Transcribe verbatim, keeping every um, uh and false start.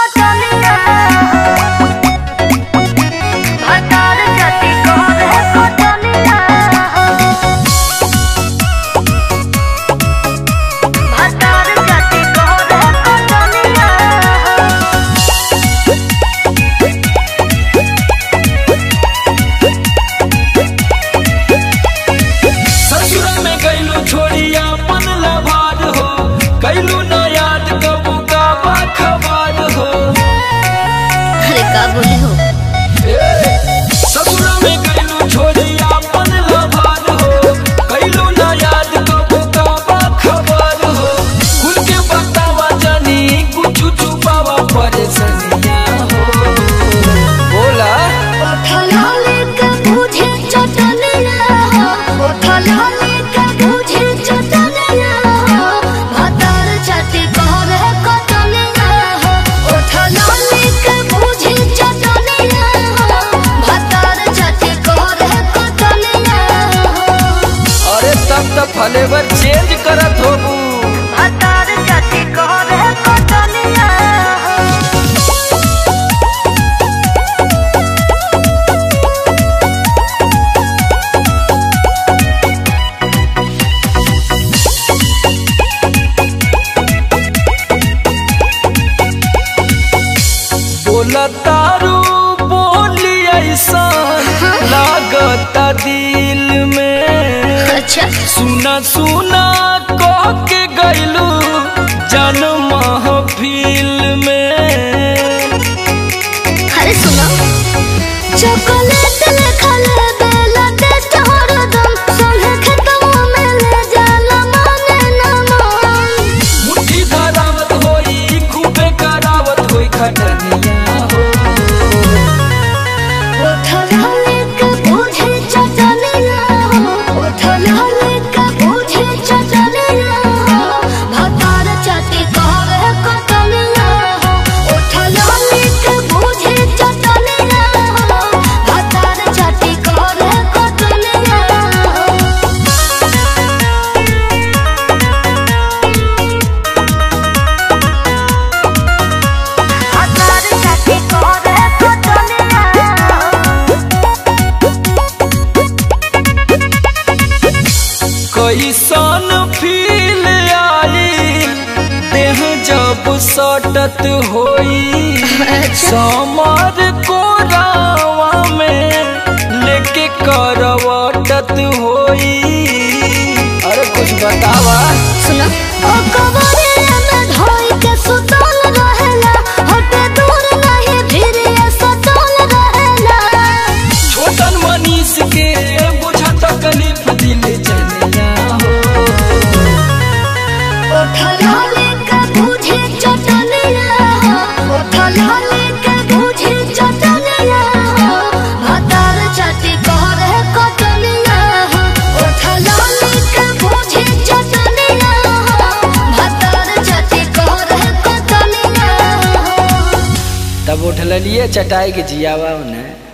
Flavour change करत होबू अतार जाति करे कटनिया बोलतारू बोली ऐसा लागता दिल में। अच्छा सुना सुना कह के गइलू जन महफिल में। अरे सुनो चॉकलेट लेखा ले बेला टेस्ट हरदम संगे खेतवा में ले जाला माने ना मन। मुट्ठी धरावत होई खूबे करावत होई खटनिया हो। उठला लेके बुझे चटनिया हो उठला लेके बुझे चटनिया हो भतार चाटी करे कटनिया हो उठला लेके बुझे चटनिया हो भतार चाटी करे कटनिया हो। भतार चाटी करे कटनिया कैसन फील आई देह जब सटत होई समर को रावा में लेके करवटत होई। अरे कुछ बतावा सुनो ओ कवरिया में धोई के सुतल रहेला हटे दूर नहीं फिर सतल रहेला। छोटन मनीष के बुझा तकलीफ दिल चलिया हो। उठला लेके बुझे चटनिया हो उठला लेके बुझे चटनिया हो भतार चाटी करे कटनिया हो उठला लेके बुझे चटनिया हो भतार चाटी करे कटनिया हो। तब उठल लिए चटाई के जियावा उन्हें।